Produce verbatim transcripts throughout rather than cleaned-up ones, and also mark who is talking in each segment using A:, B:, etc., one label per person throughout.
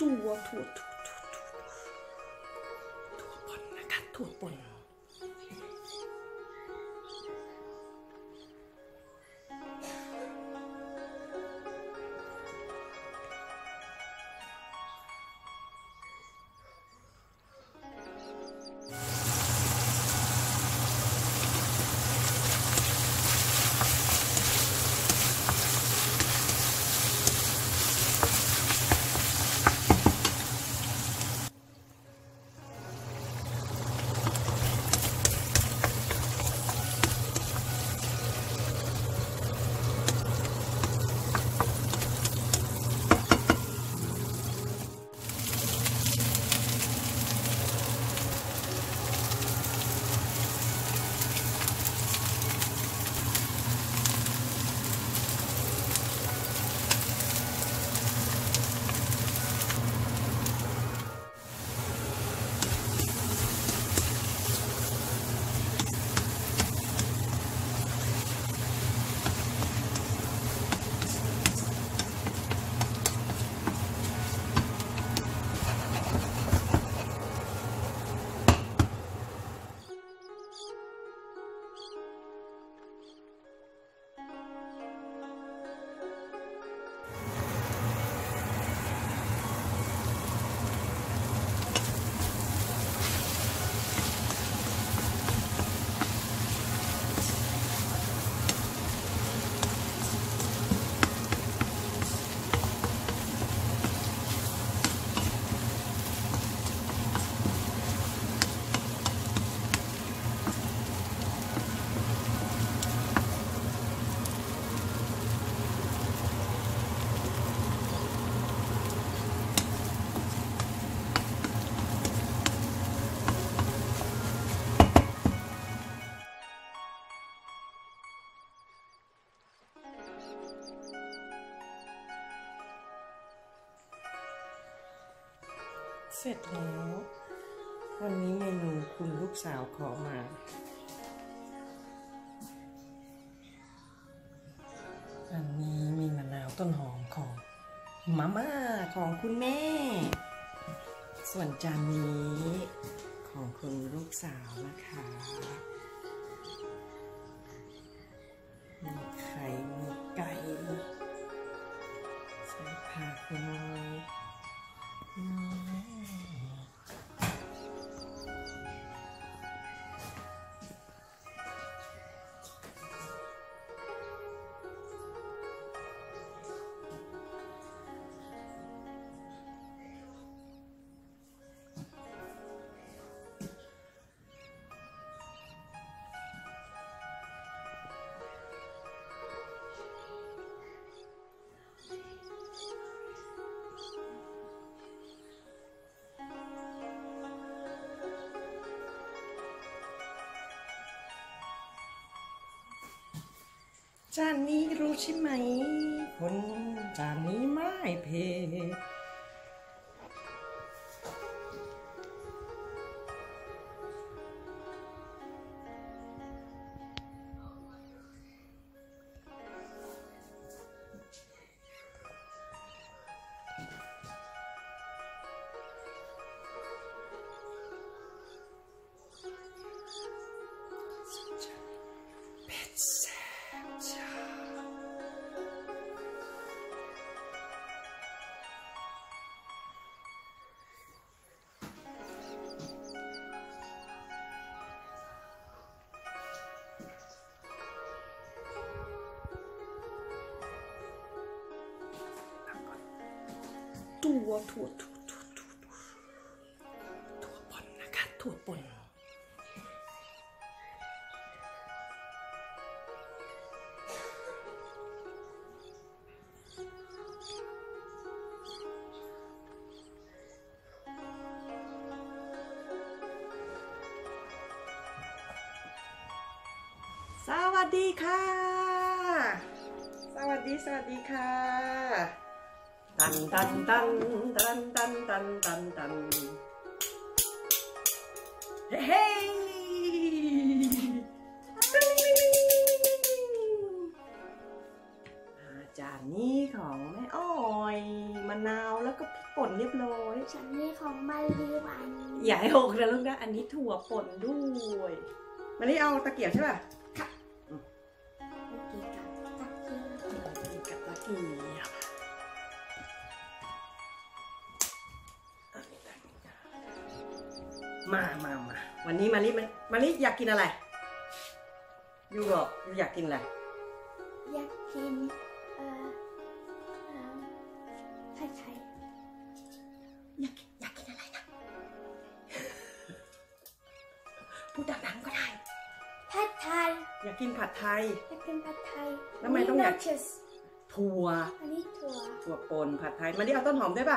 A: ถั่วถั่วถั่วถั่วถั่วป่นนะคะถั่วป่นเสร็จแล้ววันนี้เมนูคุณลูกสาวขอมาอันนี้มีมะนาวต้นหอมของมาม่าของคุณแม่ส่วนจานนี้ของคุณลูกสาวนะคะมีไข่มีไก่ใส่ผักหน่อยจานนี้รู้ใช่ไหมคนจานนี้ไม่เผ็ดถั่วถั่วถั่วถั่วถั่วถั่วป่นนะคะถั่วป่นสวัสดีค่ะสวัสดีสวัสดีค่ะตันตันตันตันตันตันตันตันเฮ้ยจานนี้ของแม่อ้อยยมะนาวแล้วก็พริกป่นเรียบร้อย
B: ฉันนี่ของใบดีหวาน
A: อย่าให้หกนะลูกนะอันนี้ถั่วป่นด้วยมันนี่เอาตะเกียบใช่ป่ะ
B: ค่ะตะเกียบกับตะเกียบ
A: กับตะเกียบมามามาวันนี้มาลิมันมาลิอยากกินอะไรยูบอกยูอยากกินอะไร
B: อยากกินเอ่อเอ่อไข่ไข่
A: อยากอยากกินอะไรนะพูดดังๆก็ได้
B: ผัดไทย
A: อยากกินผัดไทย
B: อยากกินผัดไทย
A: แล้วทำไมต้องอยาก
B: นนี้
A: ถั่ว
B: อันนี้ถั่ว
A: ถั่วป่นผัดไทยมาลิเอาต้นหอมได้ป่ะ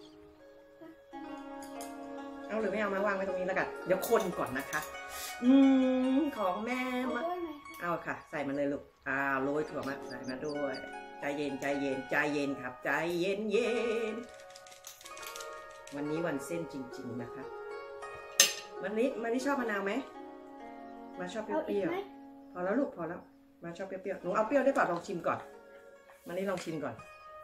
A: เอาหรือไม่เอามาวางไว้ตรงนี้แล้วกันเดี๋ยวคนก่อนนะคะอืมของแม่
B: เอา
A: มา
B: ด้วยไหมคะ
A: เอาค่ะใส่มาเลยลูกอ่าโรยถั่วมาใส่มาด้วยใจเย็นใจเย็นใจเย็นครับใจเย็นเย็นวันนี้วันเส้นจริงๆนะคะวันนี้มันนี่ชอบมะนาวไหมมาชอบเป
B: เอาอี
A: รี้
B: ก
A: ยว
B: ไหม
A: ๆพอแล้วลูกพอแล้วมาชอบเปรี้ยวๆหนูเอาเปรี้ยวได้ป่ะลองชิมก่อนมันนี่ลองชิมก่อน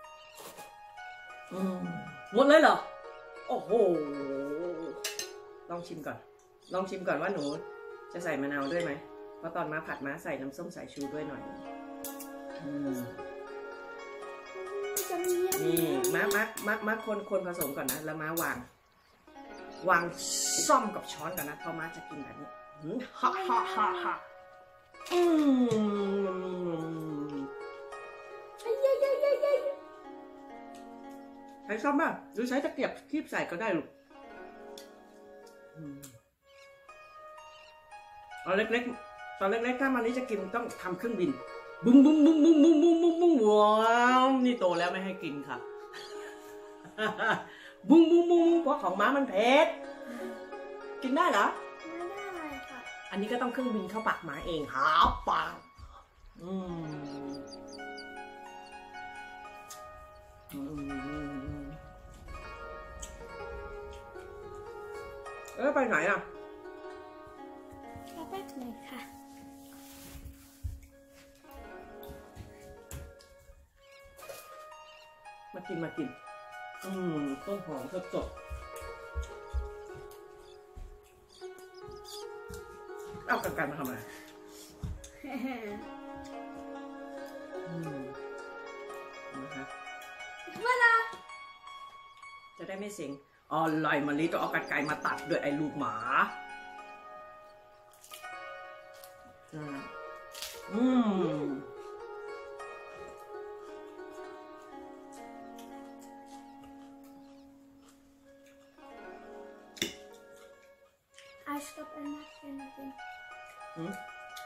A: อืมหมดเลยเหรอโอ้โหลองชิมก่อนลองชิมก่อนว่าหนูจะใส่มะนาวด้วยไหมเพราะตอนมาผัดม้าใส่น้ำส้มสายชูด้วยหน่อยอืม
B: จะมีอัน
A: นี่ม้าม้าม้าม้าคนคนผสมก่อนนะแล้วม้าวาง วางซ่อมกับช้อนก่อนนะเพราะม้าจะกินแบบนี้อืมฮ่าฮ่าฮ่าฮ่าอืม
B: เย้เย้เย้เย้เย้
A: ใช้ซ่อมป่ะหรือใช้ตะเกียบคีบใส่ก็ได้ลูกอืมตอนเล็กๆตอนเล็กๆถ้ามันนี้จะกินต้องทำเครื่องบินบุ้งบุ้งบุ้งบุ้งบุ้งบุ้งบุ้งบุ้งว้าวนี่โตแล้วไม่ให้กินค่ะ บุ้งบุ้งบุ้งเพราะของม้ามันเผ็ดกินได้เหรอ
B: ไม่ได้ค่ะ
A: อันนี้ก็ต้องเครื่องบินเข้าปากม้าเองหาปากอืมอืมเออไปไหนอ่ะ
B: เอาแป๊บหนึ่งค่ะ
A: มากินมากิน อืมต้นหอมสดสดเอากันกันมาทำอะไรอืมนะคะ
B: เวลา
A: จะได้ไม่เสียงอร่อยมาลิต้องเอากันไกรมาตัดด้วยไอ้ลูกหมาอืม
B: อาสกับเอ็นนักเอ็นนักเอ็น
A: อืม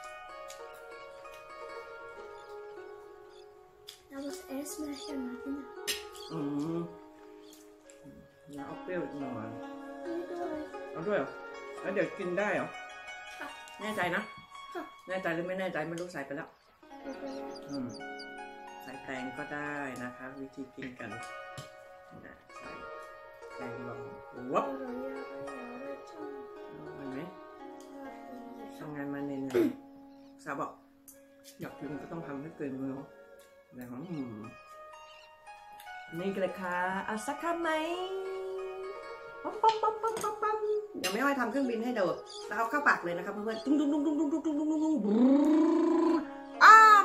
B: Dat was eerst met je Martina.
A: อืมแล้วเอาเปรี้ยวอีกหน่อย
B: Niet door.
A: เอาด้วยเหรอแล้วเดี๋ยวกินได้เหรอ
B: ค่ะ
A: แน่ใจนะ
B: ค่ะ
A: แน่ใจหรือไม่แน่ใจไม่รู้ใส่ไปแล้ว
B: Oké.
A: อืมใส่แตงก็ได้นะคะ วิธีกินกันนะใส่แตงลงวับ
B: Oh, ja, ja, ja, dat
A: เห็นไหม
B: is
A: ทำงานมาเหนื่อยๆสาวบอกอยากกินก็ต้องทำให้เกินมือแล้วอืมนี่กันเลยค่ะเอาสักคำไหมปั๊มปั๊มปั๊มปั๊มปั๊มปั๊มเดี๋ยวไม่อ้อยทำเครื่องบินให้ดูแล้วเอาเข้าปากเลยนะครับเพื่อนๆตุ้งตุ้งตุ้งตุ้งตุ้งตุ้งตุ้งตุ้งตุ้งตุ้งอ้าม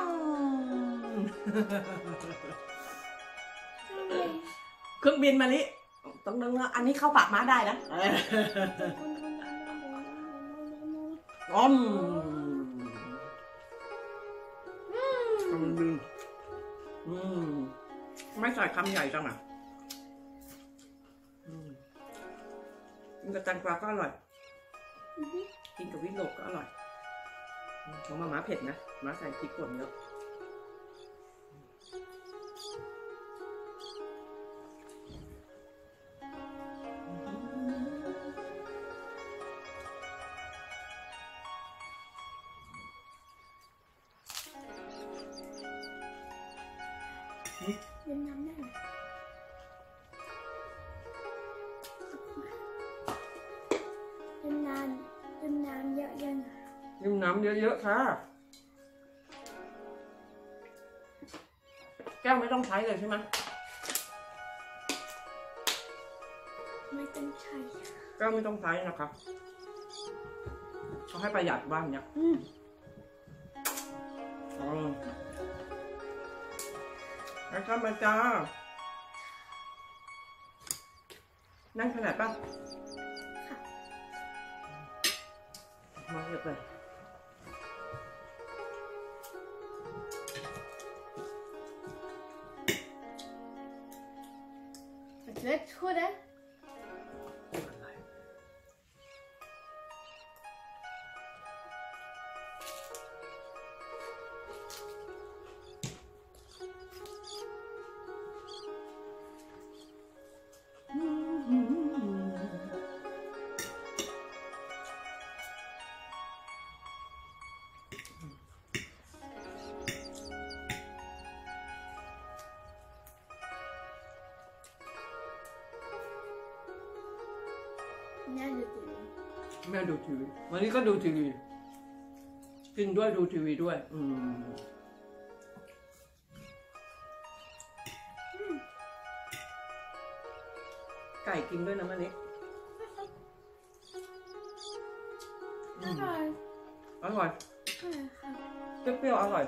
A: เครื่องบินมาลิต้องนึงนะอันนี้เข้าปากม้าได้นะอ้อมเครื่องบินอืมไม่ใส่คำใหญ่จังอ่ะกินกับแตงกวาก็อร่อยกินกับวิโรจน์ก็อร่อยของมาม่าเผ็ดนะม้าใส่พริกป่นเยอะ
B: ดื่มน้ำได้ไหมดื่มน้ำดื่มน้ำเยอะๆนะ
A: ดื่มน้ำเยอะๆค่ะแก้วไม่ต้องใช้เลยใช่ไหม
B: ไม่ต้องใช้
A: ก็ไม่ต้องใช้นะครับเขาให้ประหยัดบ้างเนี่ย
B: อืม
A: อ๋อแล้วก็มาจ้านั่งขนาดป่ะ
B: ค่ะ
A: มาเยอะเลย
B: Het werkt goed, hè?
A: อะไร
B: Ja, dat doe ik.
A: แม่ดูทีวีวันนี้ก็ดูทีวีกินด้วยดูทีวีด้วย อืมไก่กินด้วยนะมันนี้
B: อร่อย
A: อร่อย
B: อร่อยค่ะ
A: เปรี้ยวๆอร่อย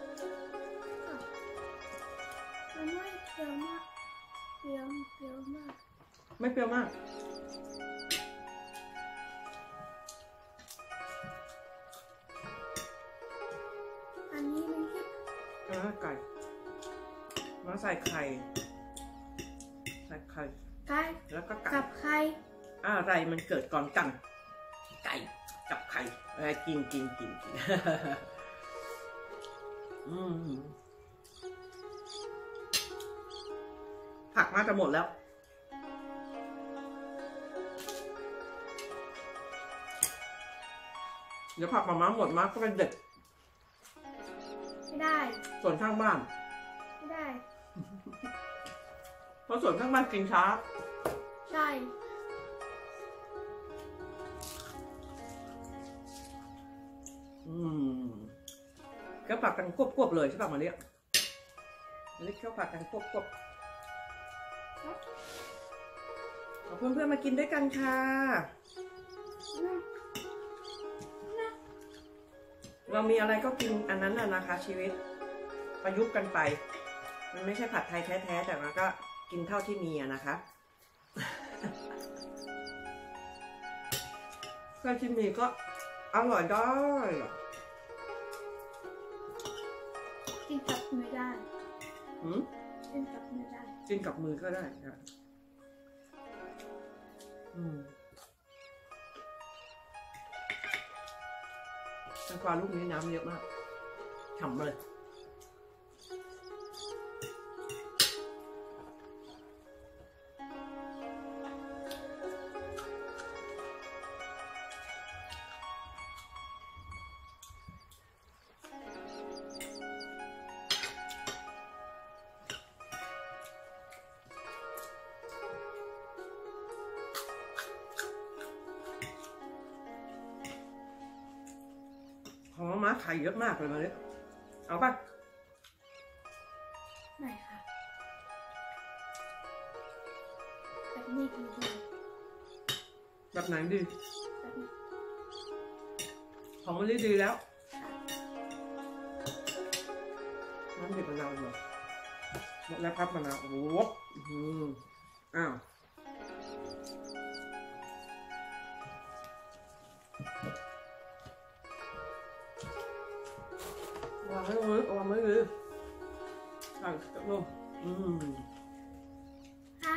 B: มันไม่เปรี้ยวมากเปรี้ยวเปรี้ยวมาก
A: ไม่เปรี้ยวมาก
B: อันนี้มันแค่
A: เออไก่มาใส่ไข่ใส่ไข่
B: ไก่
A: แล้วก็ไก่
B: กับไข่
A: อะไรมันเกิดก่อนกัน ไก่กับไข่อะไรกินกินกินกิน อืมผักมาจะหมดแล้ว เดี๋ยวผักมาม่าหมดมากก็เป็นเด็ด
B: ไม่ได้
A: ส่วนข้างบ้าน
B: ไม่ได้
A: เพราะส่วนข้างบ้านกินช้า
B: ใช่
A: อืมก็ผักกันควบๆเลยใช่ป่ะมาเรียกมาเรียกเคี่ยวผักกันควบๆเอาเพื่อนๆมากินด้วยกันค่ะ เรามีอะไรก็กินอันนั้นน่ะนะคะ ชีวิตประยุกต์กันไป มันไม่ใช่ผัดไทยแท้ๆแต่มันก็กินเท่าที่มีอะนะคะ เพื่อที่มีก็อร่อยได้
B: กินกับมือได้
A: หืม
B: กินกับมือได้
A: กินกับมือก็ได้ค่ะอืมแตงกวาลูกนี้น้ำเยอะมากฉ่ำเลยของม้าไข่เยอะมากเลยมาเลยเอาป่ะ
B: ไหนคะแบบนี้ดีดี
A: แบบไหนดี
B: แบบนี้
A: ของมันดีแล้ว
B: ค่ะ
A: น้ำดิบมะนาวหน่อยหมดแล้วครับมะนาวโอ้โหอืมอ้าววางไว้เลยวางไว้เลยใส่กระลงอืม
B: ค่ะ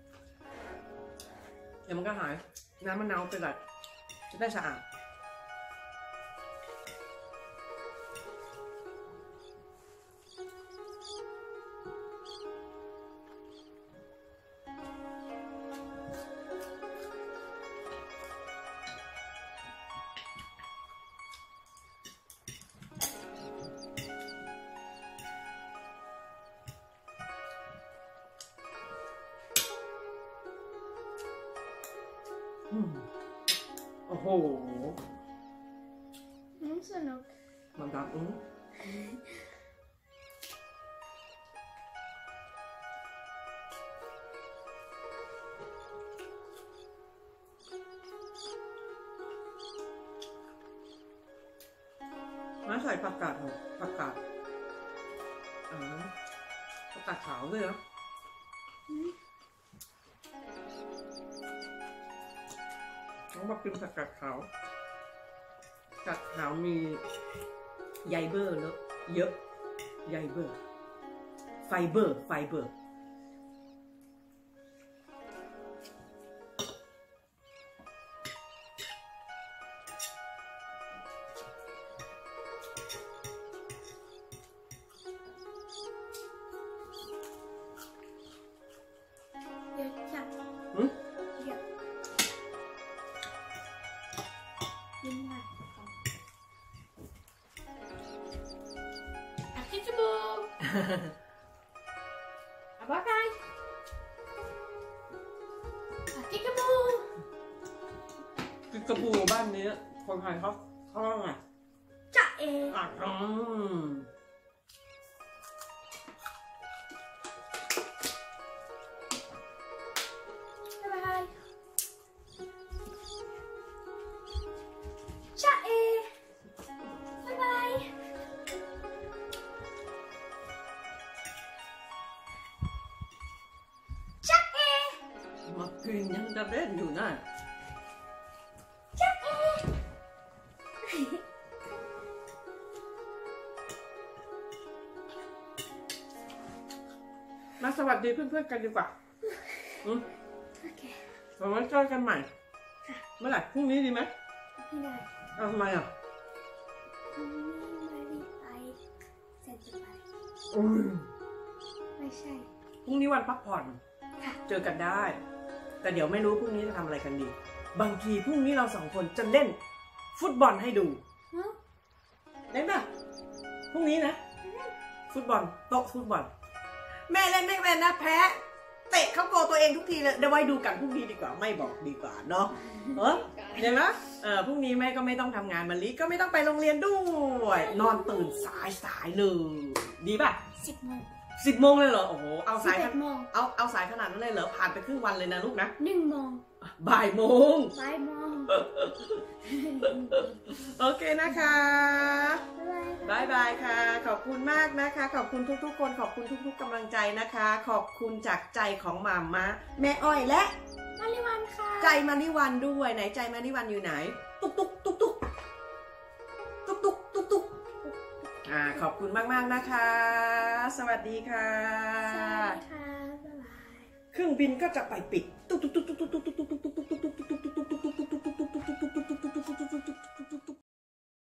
A: เดี๋ยวมันก็หาย น้ำมะนาวเป็นไรจะได้สะอาดโอ้โห
B: อืมสนุก
A: มันดับอืมมาใส่ผักกาดผักกาดอ๋อผักกาดขาวด้วยนะน้องบอกกินผักกาดขาวผักกาดขาวมีใยเบอร์เนอะเยอะใยเบอร์ไฟเบอร์ไฟเบอร์
B: เยอะจัง
A: อืม
B: เยอะยิ้มหน่อยอาทิตย์บูอาบ้าไงอาทิตย์บู
A: คือกระปูบ้านนี้คนไทยเขาเขาว่าไง
B: จะเอ
A: อ่ะอืม
B: บ๊ายบายจะเอบ๊ายบายจะเอ
A: มากินยังจะเล่นอยู่นะ
B: จะเอ
A: มาสวัสดีเพื่อนๆกันดีกว่าอืม
B: โอเค
A: เราไว้เจอกันใหม่ เมื่อไหร่พรุ่งนี้ดีไหม
B: ไม่ได้
A: เอาทำไมอ่ะ
B: ไม่ได้ไปเสร็จจะไป
A: อืม
B: ไม่ใช่
A: พรุ่งนี้วันพักผ่อน
B: ค่ะ
A: เจอกันได้ แต่เดี๋ยวไม่รู้พรุ่งนี้จะทำอะไรกันดี บางทีพรุ่งนี้เราสองคนจะเล่นฟุตบอลให้ดู
B: ฮะ
A: เล่นป่ะพรุ่งนี้นะ ฟุตบอลโต๊ะฟุตบอล แม่เล่นไม่เป็นนะแพ้เตะเข้าโกตัวเองทุกทีเลยเดี๋ยวไว้ดูกันพรุ่งนี้ดีกว่าไม่บอกดีกว่าเนาะเออเห็นไหมเออพรุ่งนี้แม่ก็ไม่ต้องทำงานมาลิก็ไม่ต้องไปโรงเรียนด้วยนอนตื่นสายสายเลยดีป่ะ
B: สิบโมง
A: สิบโมงเลยเหรอโอ้โหเอา
B: สิบ
A: สาย
B: เอ็ดโมง
A: เอาเอาสายขนาดนั้นเลยเหรอผ่านไปครึ่งวันเลยนะลูกนะ
B: หนึ่งโมง
A: บ่ายโมง
B: บ่ายโมง
A: โอเคนะคะ
B: บ๊ายบาย
A: บายบายค่ะ ขอบคุณมากนะคะ ขอบคุณทุกๆคนขอบคุณทุกๆกำลังใจนะคะ ขอบคุณจากใจของหม่ามะแม่อ้อยและ
B: มาริวันค่ะ
A: ใจมาริวันด้วยไหนใจมาริวันอยู่ไหน ตุ๊กตุ๊กตุ๊กตุ๊กตุ๊กตุ๊กตุ๊กตุ๊กอ่าขอบคุณมากๆนะคะ สวัสดีค่ะ
B: สวัสดีค่ะบ๊ายบาย
A: เครื่องบินก็จะไปปิดตุ๊กตุ๊กตุ๊ก